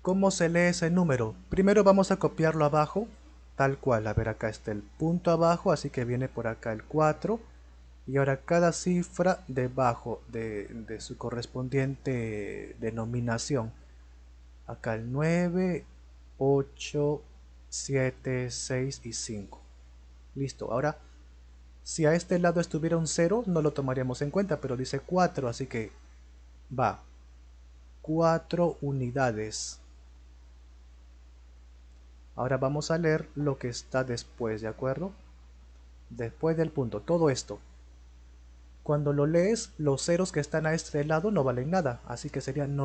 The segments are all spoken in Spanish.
¿Cómo se lee ese número? Primero vamos a copiarlo abajo, tal cual. A ver, acá está el punto abajo, así que viene por acá el 4. Y ahora cada cifra debajo de su correspondiente denominación. Acá el 9, 8, 7, 6 y 5. Listo. Ahora, si a este lado estuviera un 0, no lo tomaríamos en cuenta, pero dice 4, así que va 4 unidades. Ahora vamos a leer lo que está después, ¿de acuerdo? Después del punto, todo esto. Cuando lo lees, los ceros que están a este lado no valen nada, así que serían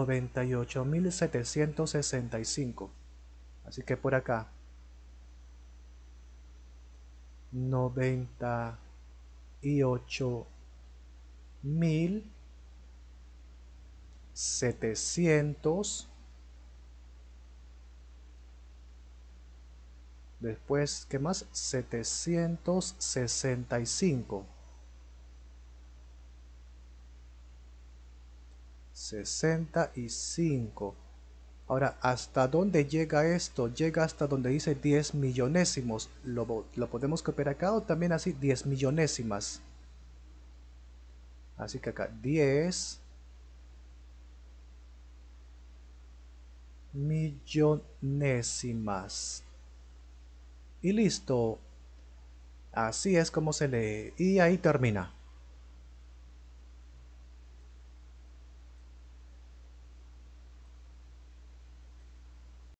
98.765. Así que por acá, 98.700. Después, ¿qué más? 765. 65. Ahora, ¿hasta dónde llega esto? Llega hasta donde dice 10 millonésimos. Lo podemos copiar acá o también así 10 millonésimas. Así que acá 10 millonésimas. Y listo. Así es como se lee. Y ahí termina.